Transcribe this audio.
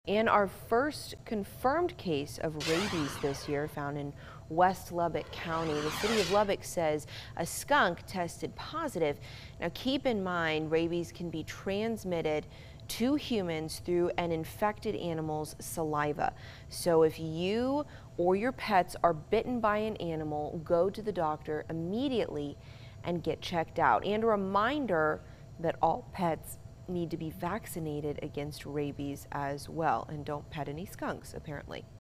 And our first confirmed case of rabies this year found in West Lubbock County. The City of Lubbock says a skunk tested positive. Now keep in mind, rabies can be transmitted to humans through an infected animal's saliva. So if you or your pets are bitten by an animal, go to the doctor immediately and get checked out. And a reminder that all pets need to be vaccinated against rabies as well. And don't pet any skunks, apparently.